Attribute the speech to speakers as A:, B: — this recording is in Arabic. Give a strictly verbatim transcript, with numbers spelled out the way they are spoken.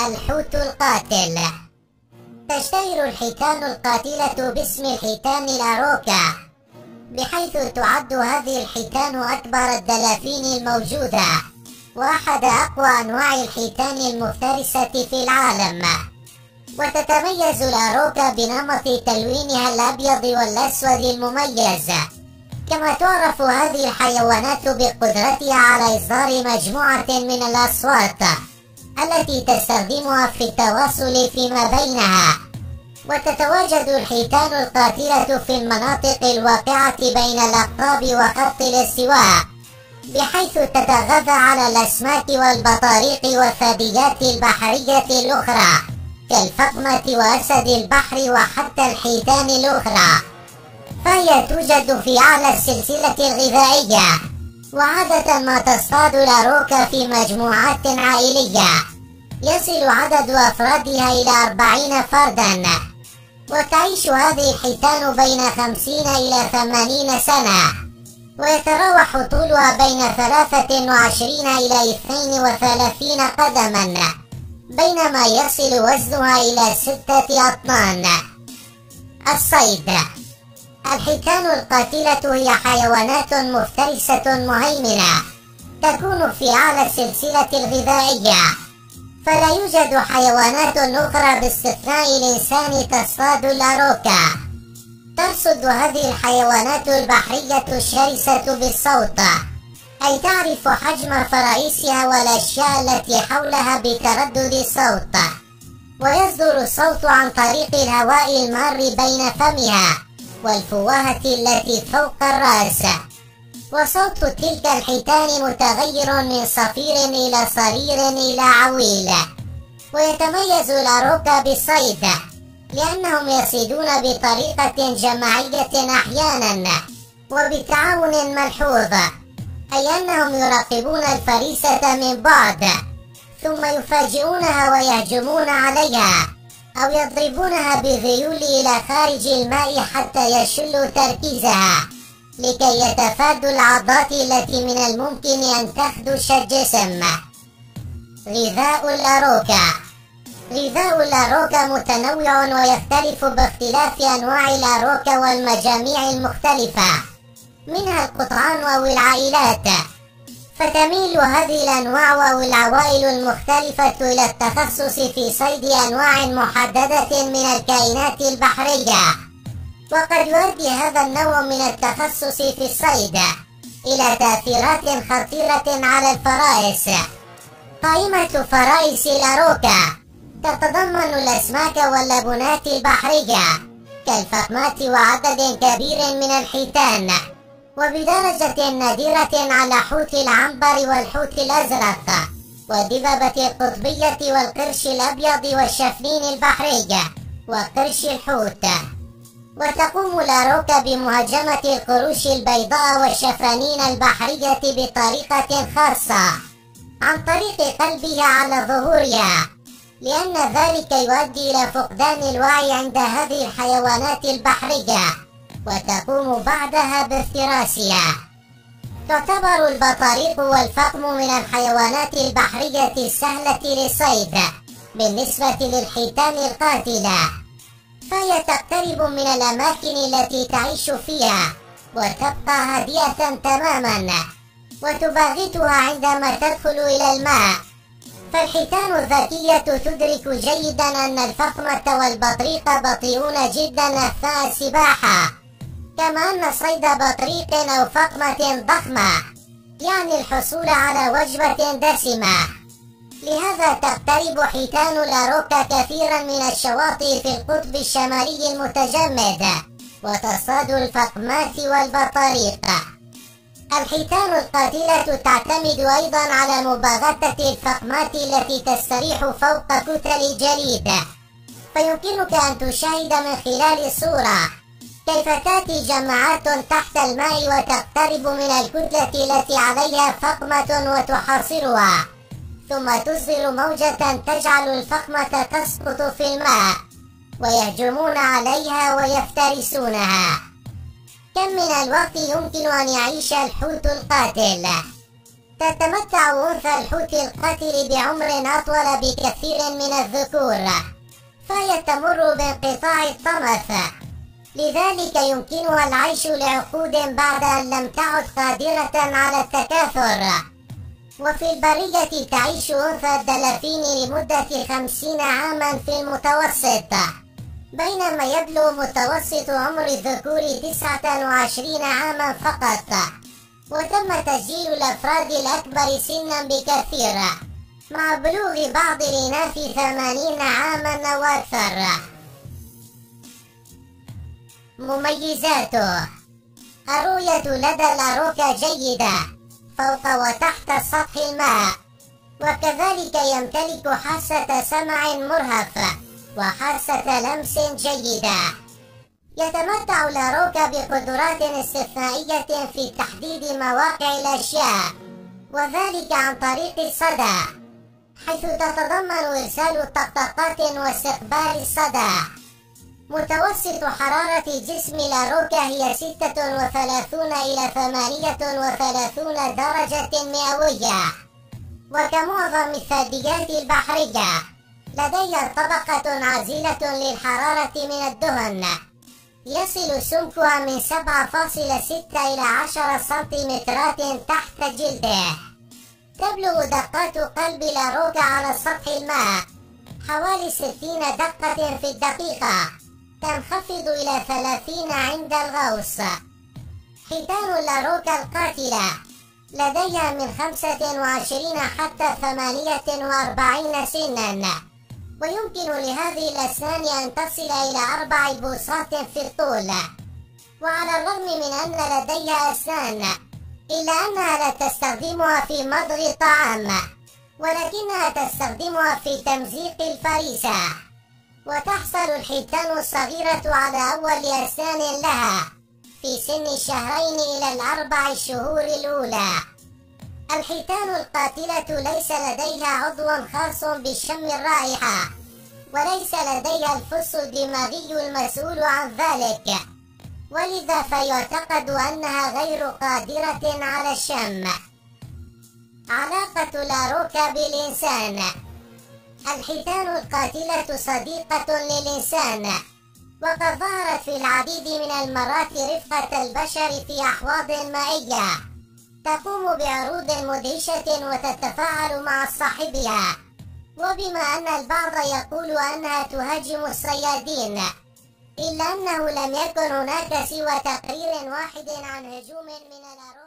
A: الحوت القاتل. تشتهر الحيتان القاتلة باسم الحيتان الأروكا، بحيث تعد هذه الحيتان أكبر الدلافين الموجودة، وأحد أقوى أنواع الحيتان المفترسة في العالم. وتتميز الأروكا بنمط تلوينها الأبيض والأسود المميز. كما تعرف هذه الحيوانات بقدرتها على إصدار مجموعة من الأصوات التي تستخدمها في التواصل فيما بينها. وتتواجد الحيتان القاتلة في المناطق الواقعة بين الأقطاب وخط الاستواء، بحيث تتغذى على الأسماك والبطاريق والثدييات البحرية الأخرى كالفقمة وأسد البحر وحتى الحيتان الأخرى. فهي توجد في أعلى السلسلة الغذائية، وعادة ما تصطاد الأروكا في مجموعات عائلية يصل عدد أفرادها إلى أربعين فردا. وتعيش هذه الحيتان بين خمسين إلى ثمانين سنة، ويتراوح طولها بين ثلاثة وعشرين إلى اثنين وثلاثين قدما، بينما يصل وزنها إلى ستة أطنان. الصيد. الحيتان القاتلة هي حيوانات مفترسة مهيمنة، تكون في أعلى السلسلة الغذائية، فلا يوجد حيوانات أخرى باستثناء الإنسان تصطاد الأروكا. ترصد هذه الحيوانات البحرية الشرسة بالصوت، أي تعرف حجم فرائسها والأشياء التي حولها بتردد الصوت، ويصدر الصوت عن طريق الهواء المار بين فمها والفوهة التي فوق الرأس. وصوت تلك الحيتان متغير من صفير إلى صرير إلى عويل. ويتميز الأروكا بالصيد لأنهم يصيدون بطريقة جماعية أحيانا وبتعاون ملحوظ، أي أنهم يراقبون الفريسة من بعد ثم يفاجئونها ويهجمون عليها أو يضربونها بالذيول إلى خارج الماء حتى يشلوا تركيزها لكي يتفادوا العضات التي من الممكن أن تخدش الجسم. غذاء الأروكا. غذاء الأروكا متنوع ويختلف باختلاف أنواع الأروكا والمجاميع المختلفة، منها القطعان أو العائلات. فتميل هذه الأنواع أو العوائل المختلفة إلى التخصص في صيد أنواع محددة من الكائنات البحرية. وقد يؤدي هذا النوع من التخصص في الصيد إلى تأثيرات خطيرة على الفرائس. قائمة فرائس الأروكا تتضمن الأسماك واللبنات البحرية كالفقمات وعدد كبير من الحيتان، وبدرجة نادرة على حوت العنبر والحوت الأزرق والدببة القطبية والقرش الأبيض والشفنين البحري وقرش الحوت. وتقوم الأروكا بمهاجمة القروش البيضاء والشفانين البحرية بطريقة خاصة عن طريق قلبها على ظهورها، لأن ذلك يؤدي إلى فقدان الوعي عند هذه الحيوانات البحرية، وتقوم بعدها بافتراسها. تعتبر البطاريق والفقم من الحيوانات البحرية السهلة للصيد بالنسبة للحيتان القاتلة، فهي تقترب من الأماكن التي تعيش فيها وتبقى هادئة تماما، وتباغتها عندما تدخل إلى الماء. فالحيتان الذكية تدرك جيدا أن الفقمة والبطريق بطيئون جدا أثناء السباحة، كما أن صيد بطريق أو فقمة ضخمة يعني الحصول على وجبة دسمة. لهذا تقترب حيتان الأروكا كثيرا من الشواطئ في القطب الشمالي المتجمد وتصطاد الفقمات والبطاريق. الحيتان القاتلة تعتمد أيضا على مباغتة الفقمات التي تستريح فوق كتل الجليد، فيمكنك أن تشاهد من خلال الصورة كيف تأتي جماعات تحت الماء وتقترب من الكتلة التي عليها فقمة وتحاصرها، ثم تصدر موجة تجعل الفقمة تسقط في الماء ويهجمون عليها ويفترسونها. كم من الوقت يمكن أن يعيش الحوت القاتل؟ تتمتع أنثى الحوت القاتل بعمر أطول بكثير من الذكور، فهي تمر بانقطاع الطمث، لذلك يمكنها العيش لعقود بعد أن لم تعد قادرة على التكاثر. وفي البرية تعيش أنثى الدلافين لمدة خمسين عاما في المتوسط، بينما يبلغ متوسط عمر الذكور تسعة وعشرين عاما فقط. وتم تسجيل الأفراد الأكبر سنا بكثير، مع بلوغ بعض الإناث ثمانين عاما أو أكثر. مميزاته: الرؤية لدى الأروكة جيدة فوق وتحت سطح الماء، وكذلك يمتلك حاسة سمع مرهف وحاسة لمس جيدة. يتمتع الأروكة بقدرات استثنائية في تحديد مواقع الأشياء، وذلك عن طريق الصدى، حيث تتضمن إرسال طقطقات واستقبال الصدى. متوسط حرارة جسم الأروكة هي ستة وثلاثون إلى ثمانية وثلاثين درجة مئوية. وكمعظم الثدييات البحرية لديها طبقة عازلة للحرارة من الدهن، يصل سمكها من سبعة فاصلة ستة إلى عشرة سنتيمترات تحت جلده. تبلغ دقات قلب الأروكة على سطح الماء حوالي ستين دقة في الدقيقة، تنخفض إلى ثلاثين عند الغوص. حيتان الأروكة القاتلة لديها من خمسة وعشرين حتى ثمانية وأربعين سنا، ويمكن لهذه الأسنان أن تصل إلى أربع بوصات في الطول. وعلى الرغم من أن لديها أسنان، إلا أنها لا تستخدمها في مضغ الطعام، ولكنها تستخدمها في تمزيق الفريسة. وتحصل الحيتان الصغيرة على أول أسنان لها في سن الشهرين إلى الأربع شهور الأولى. الحيتان القاتلة ليس لديها عضو خاص بشم الرائحة، وليس لديها الفص الدماغي المسؤول عن ذلك، ولذا فيعتقد أنها غير قادرة على الشم. علاقة الأروكة بالإنسان: الحيتان القاتلة صديقة للإنسان، وقد ظهرت في العديد من المرات رفقة البشر في أحواض مائية، تقوم بعروض مدهشة وتتفاعل مع صاحبها. وبما أن البعض يقول أنها تهاجم الصيادين، إلا أنه لم يكن هناك سوى تقرير واحد عن هجوم من الأروكة